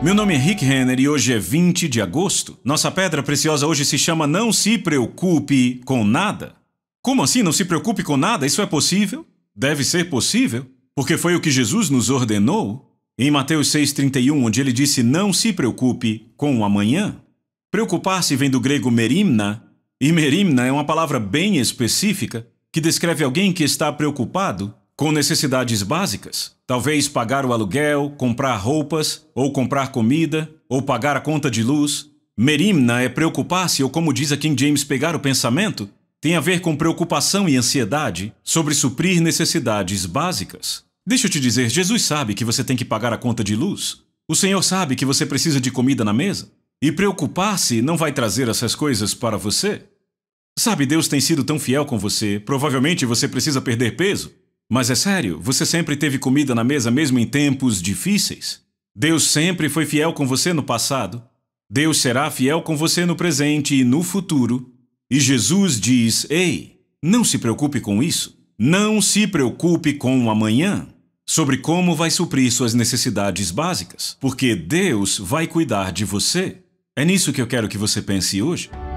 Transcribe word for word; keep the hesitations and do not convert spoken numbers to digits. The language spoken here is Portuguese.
Meu nome é Rick Renner e hoje é vinte de agosto. Nossa pedra preciosa hoje se chama Não se preocupe com nada. Como assim não se preocupe com nada? Isso é possível? Deve ser possível, porque foi o que Jesus nos ordenou. Em Mateus seis, trinta e um, onde ele disse não se preocupe com o amanhã. Preocupar-se vem do grego merimna, e merimna é uma palavra bem específica que descreve alguém que está preocupado com necessidades básicas. Talvez pagar o aluguel, comprar roupas, ou comprar comida, ou pagar a conta de luz. Merimna é preocupar-se, ou como diz a King James, pegar o pensamento, tem a ver com preocupação e ansiedade sobre suprir necessidades básicas. Deixa eu te dizer, Jesus sabe que você tem que pagar a conta de luz. O Senhor sabe que você precisa de comida na mesa. E preocupar-se não vai trazer essas coisas para você. Sabe, Deus tem sido tão fiel com você, provavelmente você precisa perder peso. Mas é sério, você sempre teve comida na mesa mesmo em tempos difíceis? Deus sempre foi fiel com você no passado. Deus será fiel com você no presente e no futuro. E Jesus diz, ei, não se preocupe com isso. Não se preocupe com o amanhã, sobre como vai suprir suas necessidades básicas, porque Deus vai cuidar de você. É nisso que eu quero que você pense hoje.